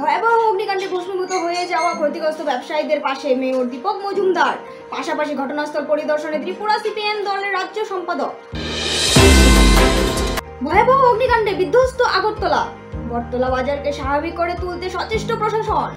ভয়াবহ অগ্নিকাণ্ডে ভস্মীভূত হয়ে যাওয়া ক্ষতিগ্রস্ত ব্যবসায়ীদের পাশে মেয়র দীপক মজুমদার। পাশাপাশি ঘটনাস্থল পরিদর্শনে ত্রিপুরা সিপিএম দলের রাজ্য সম্পাদক। ভয়াবহ অগ্নিকাণ্ডে বিধ্বস্ত আগরতলা। বটতলা বাজারকে স্বাভাবিক করে তুলতে সচেষ্ট প্রশাসন।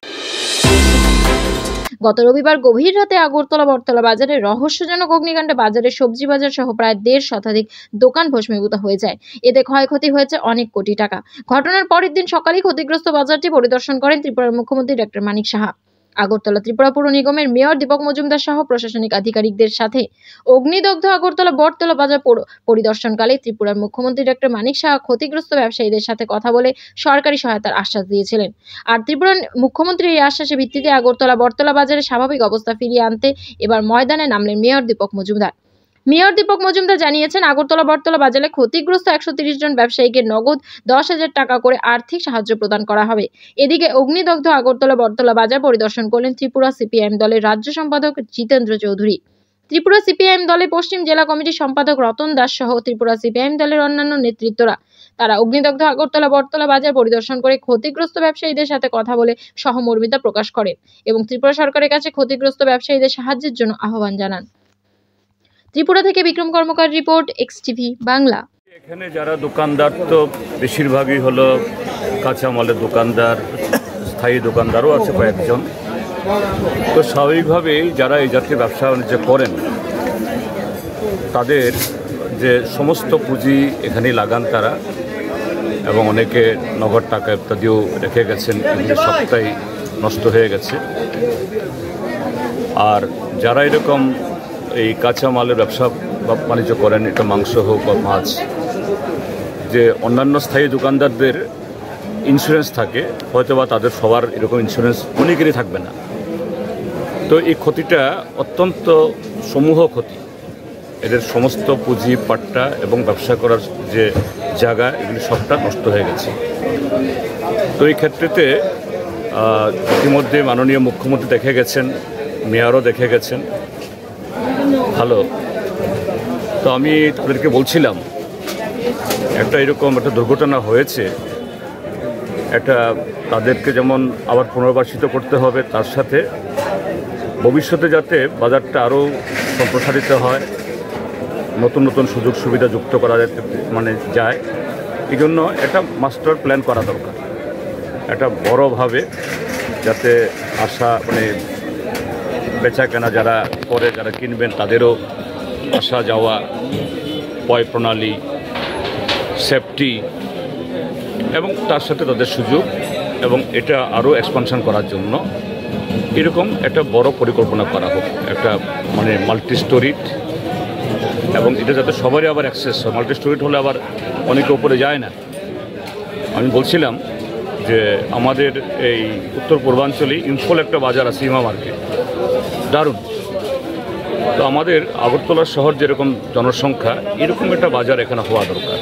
গত রবিবার গভীর রাতে আগরতলা বটতলা বাজারে রহস্যজনক অগ্নিকাণ্ডে বাজারের সবজি বাজার সহ প্রায় 1.5 শতাধিক দোকান ভস্মীভূত হয়ে যায়। এতে ক্ষয়ক্ষতি হয়েছে অনেক কোটি টাকা। ঘটনার পরের দিন সকালেই ক্ষতিগ্রস্ত বাজারটি পরিদর্শন করেন ত্রিপুরার মুখ্যমন্ত্রী ডক্টর মানিক সাহা। আগরতলা ত্রিপুরা পৌর নিগমের মেয়র দীপক মজুমদার সহ প্রশাসনিক আধিকারিকদের সাথে অগ্নিদগ্ধ আগরতলা বটতলা বাজার পরিদর্শনকালে ত্রিপুরার মুখ্যমন্ত্রী ডক্টর মানিক সাহা ক্ষতিগ্রস্ত ব্যবসায়ীদের সাথে কথা বলে সরকারি সহায়তার আশ্বাস দিয়েছিলেন। আর ত্রিপুরার মুখ্যমন্ত্রীর এই আশ্বাসের ভিত্তিতে আগরতলা বটতলা বাজারে স্বাভাবিক অবস্থা ফিরিয়ে আনতে এবার ময়দানে নামলেন মেয়র দীপক মজুমদার। মেয়র দীপক মজুমদার জানিয়েছেন, আগরতলা বটতলা বাজারে ক্ষতিগ্রস্ত 130 জন ব্যবসায়ীকে নগদ 10,000 টাকা করে আর্থিক সাহায্য প্রদান করা হবে। এদিকে অগ্নিদগ্ধ আগরতলা বটতলা বাজার পরিদর্শন করলেন ত্রিপুরা সিপিএম দলের রাজ্য সম্পাদক জিতেন্দ্র চৌধুরী। ত্রিপুরা সিপিএম দলের পশ্চিম জেলা কমিটির সম্পাদক রতন দাস সহ ত্রিপুরা সিপিএম দলের অন্যান্য নেতৃত্বরা তারা অগ্নিদগ্ধ আগরতলা বটতলা বাজার পরিদর্শন করে ক্ষতিগ্রস্ত ব্যবসায়ীদের সাথে কথা বলে সহমর্মিতা প্রকাশ করেন এবং ত্রিপুরা সরকারের কাছে ক্ষতিগ্রস্ত ব্যবসায়ীদের সাহায্যের জন্য আহ্বান জানান। ত্রিপুরা থেকে বিক্রম কর্মকার রিপোর্ট, এক্সটিভি বাংলা। এখানে যারা দোকানদার তো বেশিরভাগই হলো কাঁচামালের দোকানদার, স্থায়ী দোকানদারও আছে কয়েকজন। তো স্বাভাবিকভাবেই যারা এই জাতীয় ব্যবসা বাণিজ্য করেন তাদের যে সমস্ত পুঁজি এখানেই লাগান তারা, এবং অনেকে নগদ টাকা ইত্যাদিও রেখে গেছেন, এগুলি সবটাই নষ্ট হয়ে গেছে। আর যারা এরকম এই কাঁচামালের ব্যবসা বাণিজ্য করেন, এটা মাংস হোক বা মাছ, যে অন্যান্য স্থায়ী দোকানদারদের ইন্স্যুরেন্স থাকে, হয়তোবা তাদের সবার এরকম ইন্স্যুরেন্স অনেকেরই থাকবে না। তো এই ক্ষতিটা অত্যন্ত সমূহ ক্ষতি। এদের সমস্ত পুঁজি পাট্টা এবং ব্যবসা করার যে জায়গা, এগুলি সবটা নষ্ট হয়ে গেছে। তো এই ক্ষেত্রেতে ইতিমধ্যে মাননীয় মুখ্যমন্ত্রী দেখে গেছেন, মেয়রও দেখে গেছেন। ভালো। তো আমি তাদেরকে বলছিলাম, এরকম একটা দুর্ঘটনা হয়েছে, তাদেরকে যেমন আবার পুনর্বাসিত করতে হবে, তার সাথে ভবিষ্যতে যাতে বাজারটা আরও সম্প্রসারিত হয়, নতুন নতুন সুযোগ সুবিধা যুক্ত করা যায়, এই জন্য একটা মাস্টার প্ল্যান করা দরকার। একটা বড়োভাবে যাতে বেচা কেনা যারা করে, যারা কিনবেন, তাদেরও আসা যাওয়া, পয় প্রণালী, সেফটি, এবং তার সাথে তাদের সুযোগ, এবং এটা আরও এক্সপানশন করার জন্য এরকম একটা বড় পরিকল্পনা করা হোক, একটা মাল্টি স্টোরিড, এবং এটা যাতে সবারই আবার অ্যাক্সেস হয়। মাল্টি স্টোরিড হলে আবার অনেকে উপরে যায় না। আমি বলছিলাম যে আমাদের এই উত্তর পূর্বাঞ্চলে ইম্ফল একটা বাজার আছে, ইমা মার্কেট, দারুণ। তো আমাদের আগরতলা শহর যেরকম জনসংখ্যা, এরকম একটা বাজার এখানে হওয়া দরকার।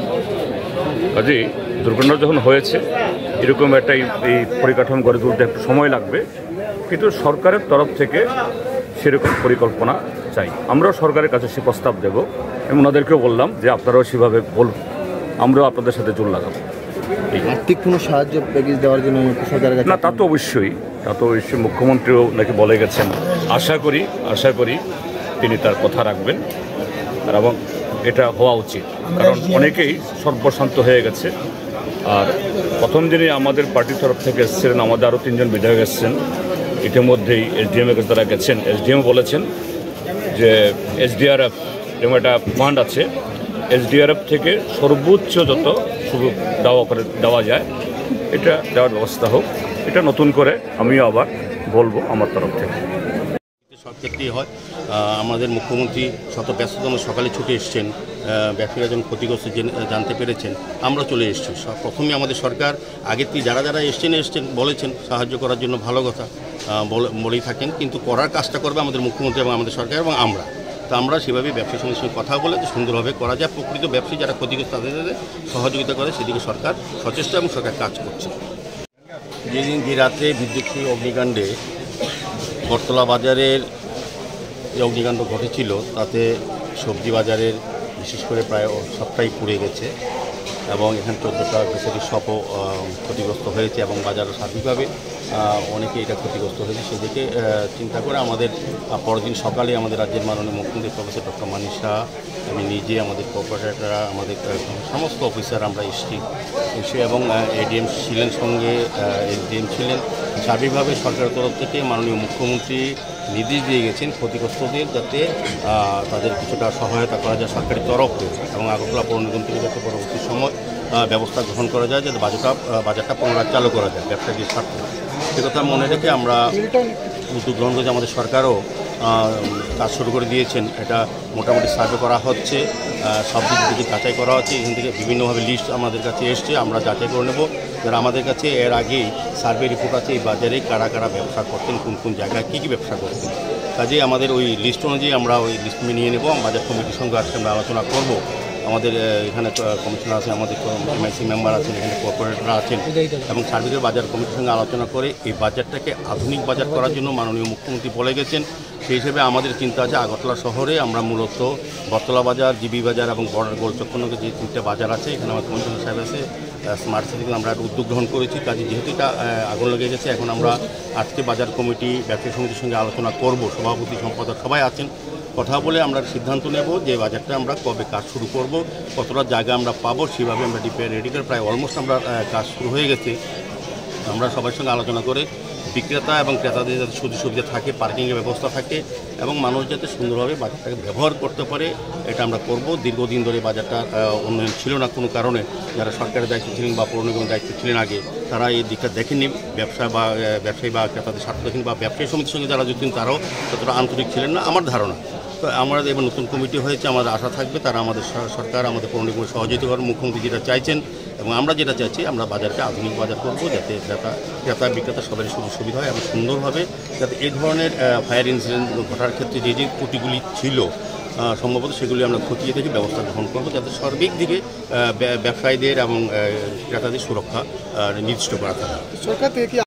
কাজেই দুর্ঘটনা যখন হয়েছে, এরকম একটা এই পরিকাঠামো গড়ে তুলতে একটু সময় লাগবে, কিন্তু সরকারের তরফ থেকে সেরকম পরিকল্পনা চাই। আমরাও সরকারের কাছে সে প্রস্তাব দেব, এবং ওনাদেরকেও বললাম যে আপনারাও সেভাবে বলুন, আমরাও আপনাদের সাথে জোর লাগাবো। আর্থিক কোনো সাহায্য প্যাকেজ দেওয়ার জন্য সরকারের কাছে? না, তা তো অবশ্যই মুখ্যমন্ত্রীও নাকি বলে গেছেন। আশা করি তিনি তার কথা রাখবেন, এবং এটা হওয়া উচিত, কারণ অনেকেই সর্বশান্ত হয়ে গেছে। আর প্রথম দিনই আমাদের পার্টির তরফ থেকে এসেছিলেন, আমাদের আরও 3 জন বিধায়ক এসেছেন, ইতিমধ্যেই এসডিএমের কাছে তারা গেছেন। এসডিএম বলেছেন যে এসডিআরএফ যেমন একটা ফান্ড আছে, এসডিআরএফ থেকে সর্বোচ্চ যত সুযোগ দেওয়া যায় এটা দেওয়ার ব্যবস্থা হোক। এটা নতুন করে আমিও আবার বলবো আমার তরফ থেকে। সব ক্ষেত্রেই হয়। আমাদের মুখ্যমন্ত্রী শত ব্যস্ততম সকালে ছুটে এসছেন, ব্যবসায়ীরা যখন ক্ষতিগ্রস্ত জানতে পেরেছেন, আমরা চলে এসেছি। প্রথমে আমাদের সরকার আগের থেকে যারা এসছেন বলেছেন সাহায্য করার জন্য, ভালো কথা বলেই থাকেন, কিন্তু করার কাজটা করবে আমাদের মুখ্যমন্ত্রী এবং আমাদের সরকার এবং আমরা। তো আমরা সেভাবে ব্যবসায়ীর সঙ্গে কথা বলে সুন্দরভাবে করা যায়, প্রকৃত ব্যবসায়ী যারা ক্ষতিগ্রস্ত তাদের সহযোগিতা করে, সেদিকে সরকার সচেষ্ট এবং সরকার কাজ করছে। যেদিন যে রাত্রে বিদ্যুৎ অগ্নিকাণ্ডে বটতলা বাজারের যে অগ্নিকাণ্ড ঘটেছিল, তাতে সবজি বাজারের বিশেষ করে প্রায় সবটাই পুড়ে গেছে। এবং এখানে 14টা গ্রোসারি শপও ক্ষতিগ্রস্ত হয়েছে এবং বাজার সার্বিকভাবে অনেকে এটা ক্ষতিগ্রস্ত হয়েছে। সেদিকে চিন্তা করে আমাদের পরের দিন সকালে আমাদের রাজ্যের মাননীয় মুখ্যমন্ত্রী প্রফেসর ডক্টর মানিক শাহ, আমি নিজে, আমাদের কর্পোরেটররা, আমাদের সমস্ত অফিসার আমরা এসে এবং এডিএম ছিলেন, সঙ্গে এসডিএম ছিলেন। সার্বিকভাবে সরকারের তরফ থেকে মাননীয় মুখ্যমন্ত্রী নির্দেশ দিয়ে গেছেন ক্ষতিগ্রস্তদের যাতে তাদের কিছুটা সহায়তা করা যায় সরকারি তরফে, এবং আগরতলা পৌর নিগম থেকে যাতে পরবর্তী সময় ব্যবস্থা গ্রহণ করা যায়, যাতে বাজারটা পুনরায় চালু করা যায় ব্যবসায়ীদের স্বার্থে। সে কথা মনে রেখে আমরা উদ্যোগ গ্রহণ করেছি। আমাদের সরকারও কাজ শুরু করে দিয়েছেন। এটা মোটামুটি সার্ভে করা হচ্ছে, সব দিক থেকে যাচাই করা হচ্ছে। এখান থেকে বিভিন্নভাবে লিস্ট আমাদের কাছে এসছে, আমরা যাচাই করে নেব। যারা আমাদের কাছে এর আগেই সার্ভে রিপোর্ট আছে এই বাজারে কারা কারা ব্যবসা করতেন, কোন কোন জায়গায় কী কী ব্যবসা করতেন। কাজেই আমাদের ওই লিস্ট অনুযায়ী আমরা ওই লিস্ট নিয়ে নেব। বাজার কমিটির সঙ্গে আজকে আমরা আলোচনা করব। আমাদের এখানে কমিশনার আছে, আমাদের এমআইসি মেম্বার আছেন, এখানে কর্পোরেটররা আছেন, এবং সার্ভিসের বাজার কমিটির সঙ্গে আলোচনা করে এই বাজারটাকে আধুনিক বাজার করার জন্য মাননীয় মুখ্যমন্ত্রী বলে গেছেন। সেই হিসেবে আমাদের চিন্তা আছে আগরতলা শহরে আমরা মূলত বটতলা বাজার, জিবি বাজার এবং বর্ডার গোলচক্রনগর যে 3টে বাজার আছে, এখানে আমার কমিশনার সাহেব আছে, স্মার্ট সিটি থেকে আমরা উদ্যোগ গ্রহণ করেছি। কাজে যেহেতু এটা আগুন লেগে গেছে, এখন আমরা আজকে বাজার কমিটি, ব্যবসায়ী সমিতির সঙ্গে আলোচনা করব। সভাপতি, সম্পাদক সবাই আছেন, কথা বলে আমরা সিদ্ধান্ত নেব যে বাজারটা আমরা কবে কাজ শুরু করব, কতটা জায়গা আমরা পাবো, সেভাবে আমরা রেডি করে প্রায় অলমোস্ট আমরা কাজ শুরু হয়ে গেছে। আমরা সবার সঙ্গে আলোচনা করে বিক্রেতা এবং ক্রেতাদের যাতে সুযোগ সুবিধা থাকে, পার্কিংয়ের ব্যবস্থা থাকে এবং মানুষ যাতে সুন্দরভাবে বাজারটাকে ব্যবহার করতে পারে, এটা আমরা করব। দীর্ঘদিন ধরে বাজারটা উন্নয়ন ছিল না কোনো কারণে। যারা সরকারের দায়িত্ব ছিলেন বা পৌর নিগমের দায়িত্ব ছিলেন আগে, তারা এই দিকটা দেখেননি। ব্যবসায়ী বা ক্রেতাদের স্বার্থ দেখেন, বা ব্যবসায়ী সমিতির সঙ্গে যারা যুক্ত তারাও ততটা আন্তরিক ছিলেন না আমার ধারণা। তো আমরা এবার নতুন কমিটি হয়েছে, আমাদের আশা থাকবে তারা আমাদের সরকার, আমাদের পৌর নিগমের সহযোগিতা করেন। মুখ্যমন্ত্রী যেটা চাইছেন এবং আমরা যেটা চাইছি, আমরা বাজারকে আধুনিক বাজার করব, যাতে ক্রেতা বিক্রেতা সবারই সুযোগ সুবিধা হয় এবং সুন্দরভাবে যাতে এই ধরনের ফায়ার ইনসিডেন্ট ঘটার ক্ষেত্রে যে ত্রুটিগুলি ছিল সম্ভবত সেগুলি আমরা খতিয়ে দেখে ব্যবস্থা গ্রহণ করব, যাতে সার্বিক দিকে ব্যবসায়ীদের এবং ক্রেতাদের সুরক্ষা নিশ্চিত করা থাকে। সরকার থেকে